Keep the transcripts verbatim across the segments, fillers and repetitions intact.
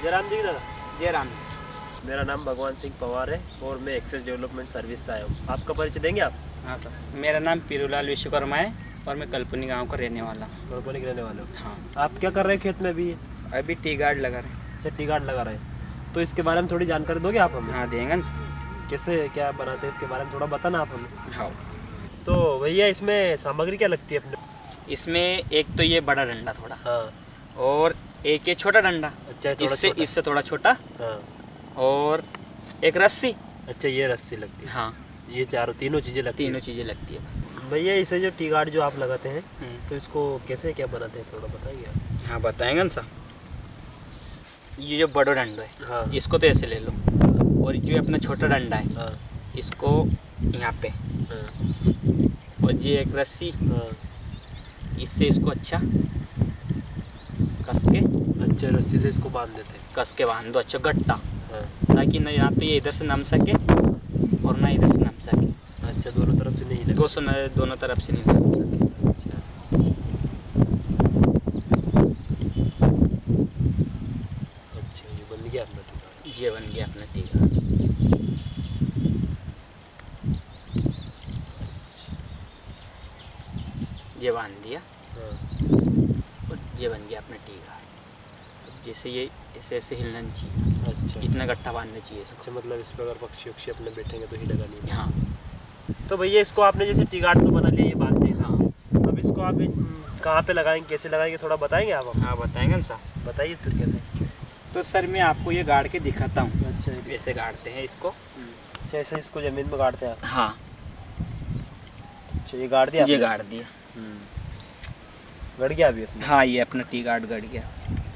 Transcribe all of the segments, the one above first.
जय राम जी दादा। जय राम। मेरा नाम भगवान सिंह पवार है और मैं एक्सेस डेवलपमेंट सर्विस से आया हूँ। आपका परिचय देंगे आप? हाँ सर, मेरा नाम पीरूलाल विश्वकर्मा है और मैं कल्पनी गांव का रहने वाला हूँ। कल्पनी के रहने वाले हो? हाँ। आप क्या कर रहे हैं खेत में अभी? अभी टी गार्ड लगा रहे हैं। अच्छा, टी गार्ड लगा रहे हैं, तो इसके बारे में थोड़ी जानकारी दोगे आप हमें? हाँ देंगे ना सर। कैसे क्या बनाते हैं इसके बारे में थोड़ा बताना आप हमें। हाँ। तो भैया इसमें सामग्री क्या लगती है अपने? इसमें एक तो ये बड़ा डंडा थोड़ा, हाँ, और एक ये छोटा डंडा। अच्छा, थोड़ा इससे छोटा। इससे थोड़ा छोटा, हाँ, और एक रस्सी। अच्छा, ये रस्सी लगती है। हाँ, ये चारों तीनों चीज़ें लगती हैं। तीनों चीज़ें लगती है बस। भैया इसे जो टी गार्ड जो आप लगाते हैं तो इसको कैसे क्या बनाते हैं थोड़ा बताइए आप। हाँ बताएंगे ना सर। ये जो बड़ा डंडा है, हाँ, इसको तो ऐसे ले लो, और जो अपना छोटा डंडा है हाँ, इसको यहाँ पे, हाँ, और ये एक रस्सी, हाँ, इससे इसको अच्छा कस के, अच्छे रस्सी से इसको बांध देते हैं। कस के बांध दो अच्छा गट्टा, हाँ, ताकि ना यहाँ पे ये इधर से नम सके और ना इधर से नम सके। अच्छा, दोनों तरफ से नहीं लगे। दो सौ दोनों तरफ से नहीं नम सके। अच्छा, अच्छा, ये बन गया अपना टी गार्ड। ये बन गया अपना टी गार्ड। ये बांध दिया, हाँ, और ये बन गया अपना टी गार्ड। जैसे ये ऐसे ऐसे हिलना नहीं चाहिए, अच्छा, इतना गट्ठा बांधना चाहिए इसको। अच्छा, मतलब इस पर अगर पक्षी वक्षी अपने बैठेंगे तो ही लगा नहीं। हाँ। तो भैया इसको आपने जैसे टी गार्ड तो बना लिया, ये बांध दिया। हाँ। अब इसको आप हम्म, कहाँ पे लगाएंगे, कैसे लगाएंगे, थोड़ा बताएंगे आप हमें? हाँ बताएंगे ना सर। बताइए फिर कैसे। तो सर मैं आपको ये गाड़ के दिखाता हूँ। अच्छा, ऐसे गाड़ते हैं इसको। जैसे इसको जमीन में गाड़ते हैं आप? हाँ, अच्छा, ये गाड़ दिया ये आपने? गाड़ दिया। गड़ गया अभी अपना? हाँ, ये अपना टी गार्ड गड़ गया।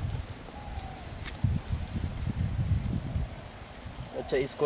अच्छा, इसको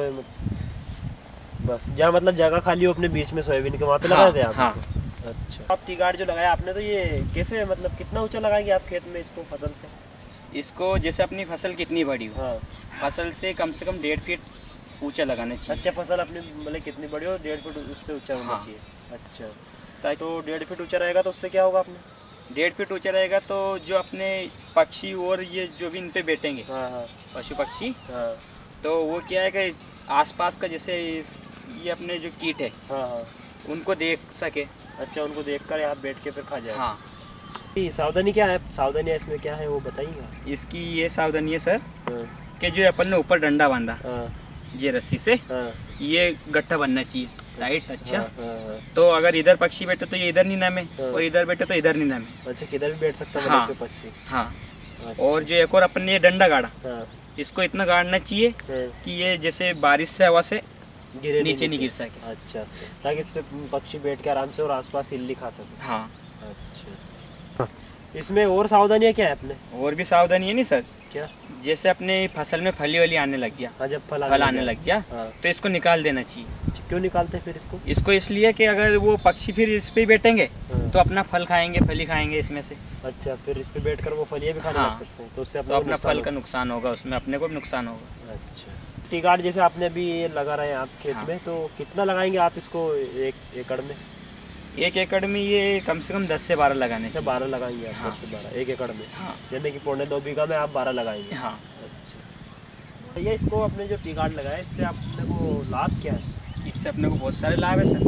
बस जहाँ मतलब जगह खाली हो अपने बीच में सोयाबीन के वहाँ पे हाँ, लगा देते हैं आप? हाँ। इसको? अच्छा, आप टी गार्ड जो लगाया आपने तो ये कैसे मतलब कितना ऊंचा लगाएंगे आप खेत में इसको फसल से? इसको जैसे अपनी फसल कितनी बड़ी हो, हाँ, फसल से कम से कम डेढ़ फीट ऊंचा लगाना चाहिए। अच्छा, फसल अपनी मतलब कितनी बड़ी हो, डेढ़ फीट उससे ऊंचा होना हाँ। चाहिए। अच्छा, ताकि तो डेढ़ फीट ऊंचा रहेगा तो उससे क्या होगा अपने? डेढ़ फीट ऊंचा रहेगा तो जो अपने पक्षी और ये जो भी इन पे बैठेंगे, हाँ, हाँ, पशु पक्षी, हाँ, तो वो क्या है कि आसपास का जैसे इस- ये अपने जो कीट है हाँ, हाँ, उनको देख सके। अच्छा, उनको देखकर यहाँ बैठ के फिर खा जाए। हाँ। ये सावधानी क्या है, सावधानी इसमें क्या है वो बताइए। इसकी ये सावधानी है सर हाँ, कि जो अपन ने ऊपर डंडा बांधा हाँ, ये रस्सी से, हाँ, ये गट्ठा बनना चाहिए राइट। अच्छा, हाँ, हाँ, हाँ। तो अगर इधर पक्षी बैठे तो ये इधर नहीं नमे, हाँ। और इधर बैठे तो इधर नहीं नमे। अच्छा, किधर भी बैठ सकता है हाँ। मतलब इसमें पक्षी? हाँ। अच्छा, और जो एक और अपन ने ये डंडा गाड़ा, हाँ, इसको इतना गाड़ना चाहिए हाँ, कि ये जैसे बारिश से हवा से गिरे नीचे नहीं गिर सके। अच्छा, ताकि इस पे पक्षी बैठ के आराम से और आसपास इल्ली खा सके। हाँ। अच्छा, इसमें और सावधानियाँ क्या है अपने? और भी सावधानी है नहीं सर, क्या? जैसे अपने फसल में फली वली आने लग गया, हाँ, जब फल फल आने लग गया, हाँ, तो इसको निकाल देना चाहिए। अच्छा, क्यों निकालते हैं फिर इसको? इसको इसलिए कि अगर वो पक्षी फिर इस पे बैठेंगे हाँ। तो अपना फल खाएंगे, फली खाएंगे इसमें से। अच्छा, फिर इस पे बैठकर वो फलियाँ भी खाने हाँ। लग सकते हैं, तो उससे तो अपना अपना नुकसान फल का होगा। नुकसान होगा, उसमें अपने को भी नुकसान होगा। अच्छा, टी गार्ड जैसे आपने अभी ये लगा रहे हैं आप खेत हाँ। में, तो कितना लगाएंगे आप इसको एक एकड़ में? एक एकड़ में ये कम से कम दस से बारह लगाने अच्छा, चाहिए। बारह लगाएंगे आप? हाँ। दस से बारह एक एकड़ में? हाँ। यानी कि पौने दो बीघा में आप बारह लगाएंगे? हाँ। अच्छा, भैया इसको अपने जो टी गार्ड लगाया इससे अपने को लाभ क्या है? इससे अपने को बहुत सारे लाभ है सर।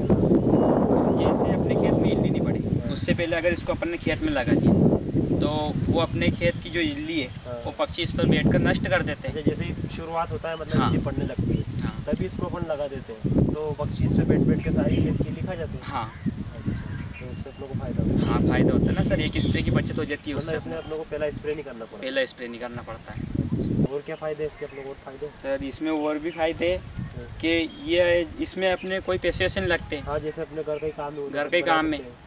जैसे अपने खेत में इल्ली नहीं पड़े, उससे पहले अगर इसको अपन ने खेत में लगा दिया तो वो अपने खेत की जो इल्ली है हाँ। वो पक्षी इस पर बैठकर नष्ट कर देते हैं। अच्छा, जैसे ही शुरुआत होता है मतलब हाँ। इल्ली पड़ने लगती है, हाँ। तभी इसको अपन लगा देते हैं, तो पक्षी इस पे बैठ बैठ के सारी खेत की इल्ली खा जाते हैं। हाँ। अच्छा, तो उससे अपने को फायदा होता है। हाँ, फायदा होता है ना सर, एक स्प्रे की बचत हो जाती है मतलब उससे। इसमें अपने को पहला स्प्रे नहीं करना पड़ता। पहला स्प्रे नहीं करना पड़ता है। अच्छा, और क्या फायदे हैं इसके अपने को? और फायदे? सर इसमें और भी फायदे हैं कि ये इसमें अपने कोई पैसे वैसे नहीं लगते, हाँ, जैसे अपने घर का ही काम है, घर के बना काम में। सकते हैं।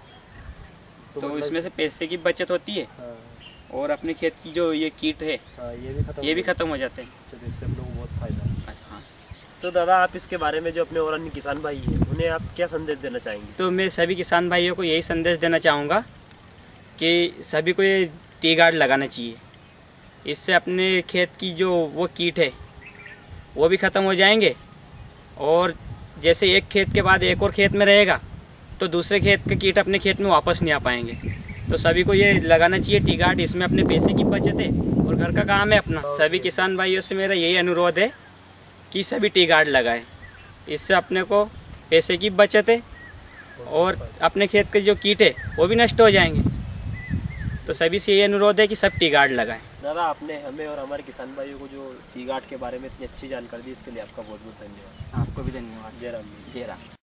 तो मतलब इसमें से पैसे की बचत होती है, हाँ, और अपने खेत की जो ये कीट है हाँ, ये भी खत्म ये भी हो गया। खत्म हो जाते हैं। अच्छा, तो इससे हम लोग को बहुत फायदा है। हाँ सर। तो दादा आप इसके बारे में जो अपने और अन्य किसान भाई हैं उन्हें आप क्या संदेश देना चाहेंगे? तो मैं सभी किसान भाइयों को यही संदेश देना चाहूँगा कि सभी को ये टी गार्ड लगाना चाहिए। इससे अपने खेत की जो वो कीट है वो भी ख़त्म हो जाएंगे, और जैसे एक खेत के बाद एक और खेत में रहेगा तो दूसरे खेत के कीट अपने खेत में वापस नहीं आ पाएंगे। तो सभी को ये लगाना चाहिए टी गार्ड। इसमें अपने पैसे की बचत है और घर का काम है अपना। सभी किसान भाइयों से मेरा यही अनुरोध है कि सभी टी गार्ड लगाएं। इससे अपने को पैसे की बचत है और अपने खेत के जो कीट है वो भी नष्ट हो जाएंगे। तो सभी से यही अनुरोध है कि सब टी गार्ड लगाएं। दादा, आपने हमें और हमारे किसान भाइयों को जो टी गार्ड के बारे में इतनी अच्छी जानकारी दी, इसके लिए आपका बहुत बहुत धन्यवाद। आपको भी धन्यवाद। जय राम जी। जय राम।